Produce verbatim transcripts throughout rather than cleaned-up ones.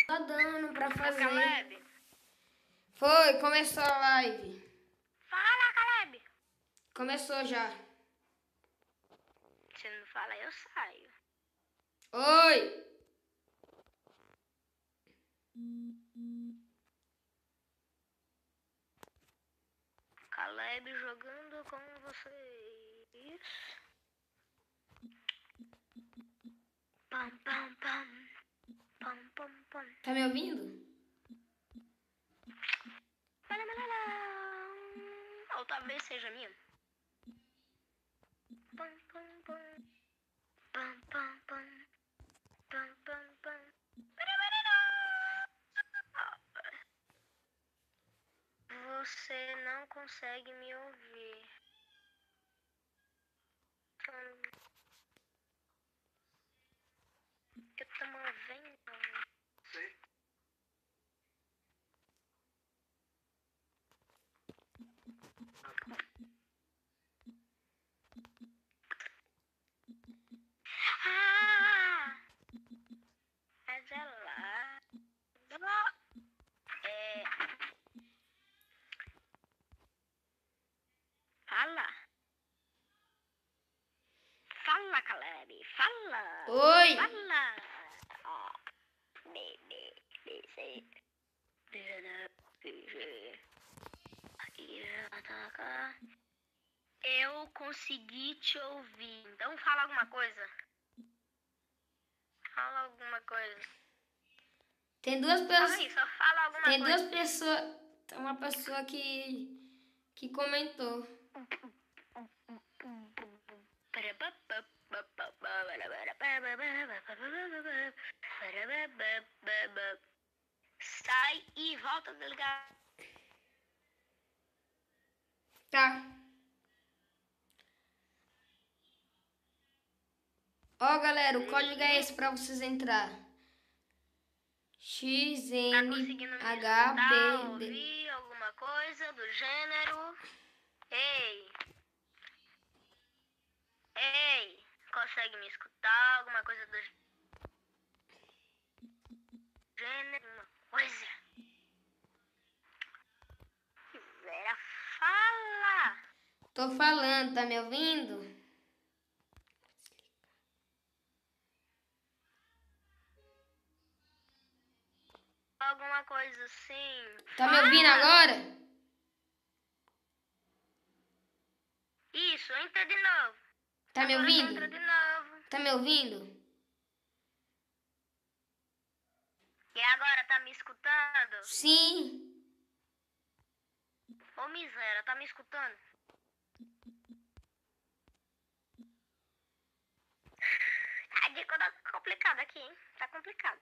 Tá dando pra fazer. Caleb. Foi, começou a live. Fala, Caleb. Começou já. Se não fala, eu saio. Oi. Caleb jogando com vocês. Pam, pam, pam. Pam, pam, pam. Tá me ouvindo? Ou talvez seja minha. Pam, pam, pam. Pam, pam, pam. Pam, pam, pam. Você não consegue me ouvir. Eu tô movendo. Sim. Ah! É gelado. É. Fala. Fala, Caleb. Fala. Oi. Fala. Ó. B, B, B, C. B, B, G. Aqui, ataca. Eu consegui te ouvir. Então fala alguma coisa. Fala alguma coisa. Tem duas Fala pessoas. aí, só fala alguma Tem coisa. duas pessoas. Tem uma pessoa que que comentou. Sai e volta a ligar. Tá. Ó, galera, o código é esse pra vocês entrar. X Tá N conseguindo me H escutar, B D. ouvir alguma coisa do gênero? Ei! Ei! Consegue me escutar? Alguma coisa do gênero? Uma coisa? Vera, fala! Tô falando, tá me ouvindo? Alguma coisa assim. Tá me Fala! ouvindo agora? Isso, entra de novo. Tá me Agora ouvindo? entra de novo. Tá me ouvindo? E agora, tá me escutando? Sim. Ô, miséria, tá me escutando? A dica tá complicada aqui, hein? Tá complicado.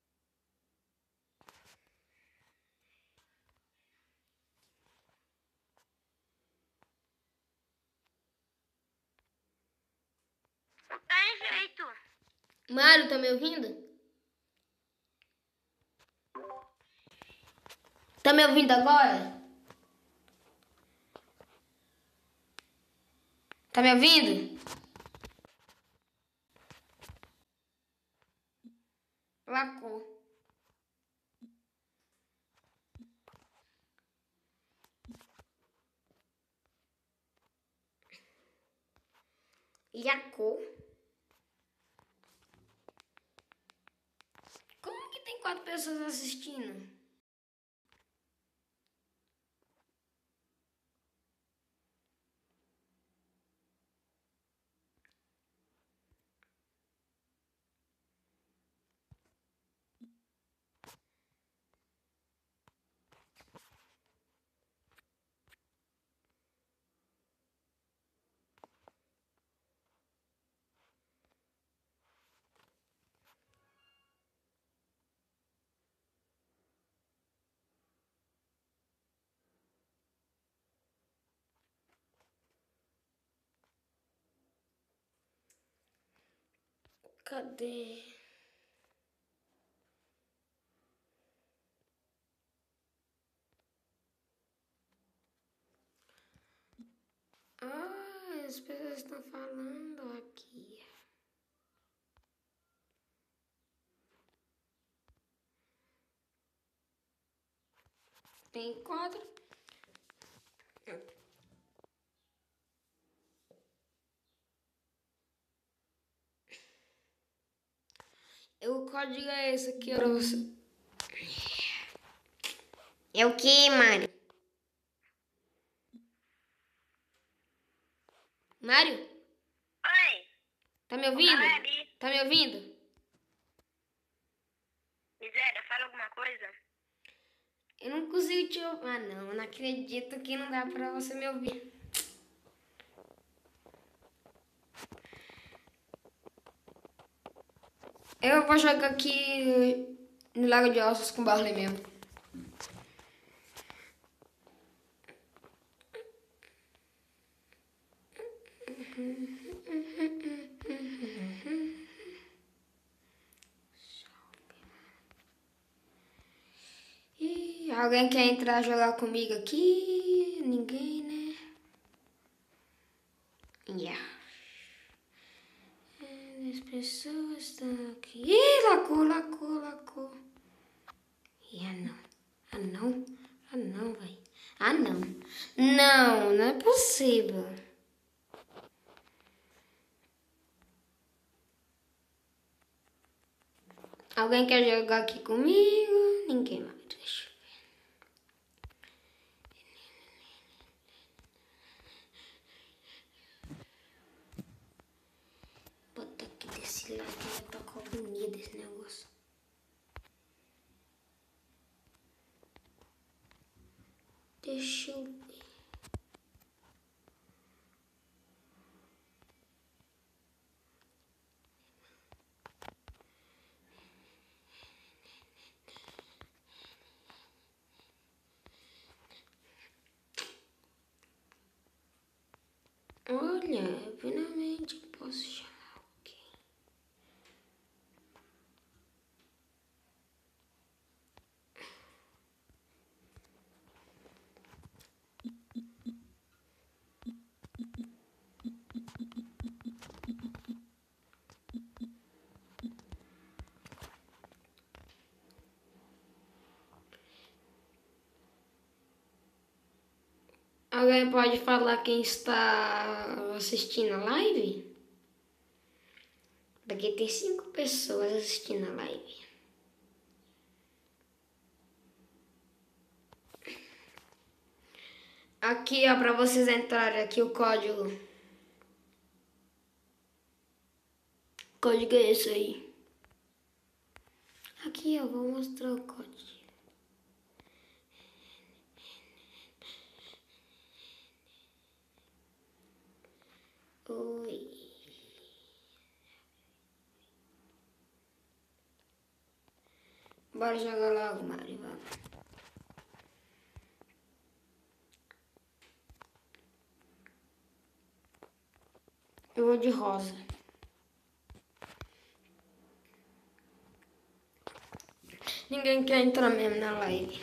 Não tem jeito. Mário, tá me ouvindo? Tá me ouvindo agora? Tá me ouvindo? Lacou. Lacou. Como que tem quatro pessoas assistindo? Cadê? Ah, as pessoas estão falando aqui. Tem quatro. O código é esse aqui, ó, pra você. É o que, Mário? Mário? Oi. Tá me ouvindo? Caleb. Tá me ouvindo? Miséria, fala alguma coisa? Eu não consigo te ouvir. Ah, não. Eu não acredito que não dá pra você me ouvir. Eu vou jogar aqui no Lago de Ossos com o Barley mesmo. Ih, alguém quer entrar jogar comigo aqui? Ninguém, né? Yeah. As pessoas estão aqui. Ih, lacou, lacou, lacou. Ih, ah, não. Ah, não. Ah, não, vai. Ah, não. Não, não é possível. Alguém quer jogar aqui comigo? Ninguém mais. Deixa eu ver. Bota aqui desse lado que vai tocar a agonia desse negócio. Deixa eu ver. Olha, finalmente eu posso chamar alguém. Alguém pode falar quem está assistindo a live? Daqui tem cinco pessoas assistindo a live. Aqui, ó, para vocês entrarem aqui o código. O código é esse aí. Aqui, eu vou mostrar o código. Oi. Bora jogar logo, Mari, vamos. Eu vou de rosa. Ninguém quer entrar mesmo na live.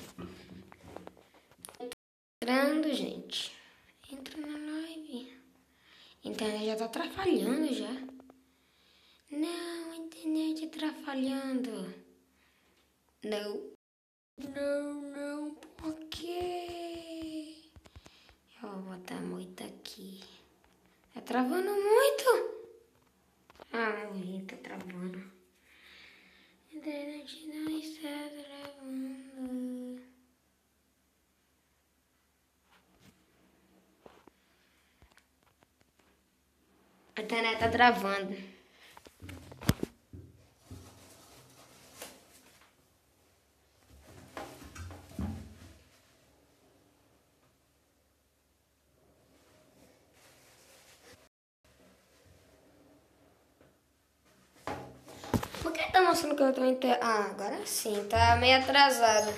Entrando, gente. Entra na live. A internet já tá atrapalhando já. Não, a internet atrapalhando. Não. Não, não, por quê? Eu vou botar muito aqui. Tá travando muito? Ah, tá travando. A internet não está travando. A internet tá travando. Por que tá mostrando que eu tô inter... Ah, agora sim, tá meio atrasado.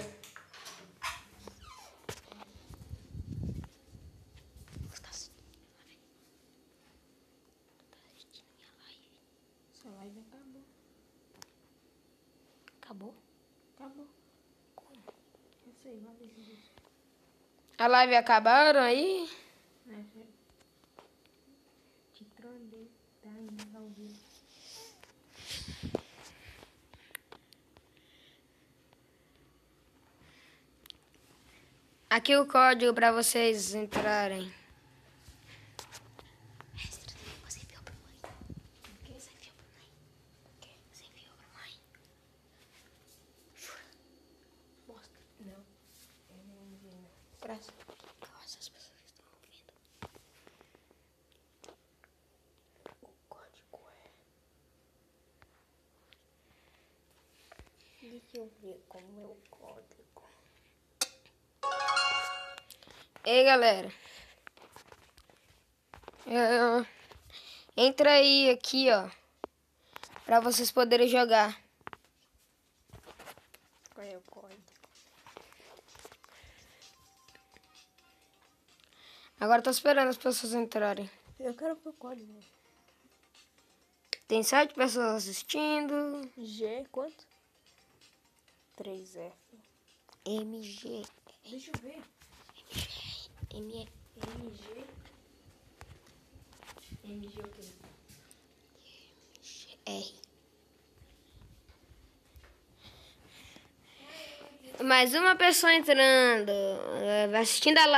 Sua live acabou. Acabou? Acabou. Como? Eu sei, vai ver isso. A live acabaram aí? É, te trolei, tá indo ao vivo. Aqui o código para vocês entrarem. Você enviou pra mãe? O que você enviou pra mãe? O que você enviou pra mãe? Jura? Mostra. Não. Eu não enviei, não. Graças. Nossa, as pessoas estão ouvindo. O código é... Deixa eu ver como é o código. Ei, galera. Eu- Entra aí, aqui, ó. Pra vocês poderem jogar. Qual é o código? Agora tô esperando as pessoas entrarem. Eu quero ver o código. Tem sete pessoas assistindo. G, quanto? três F. M G. Deixa eu ver. M E. M G. M G o quê? R. Mais uma pessoa entrando. eh, Assistindo a live.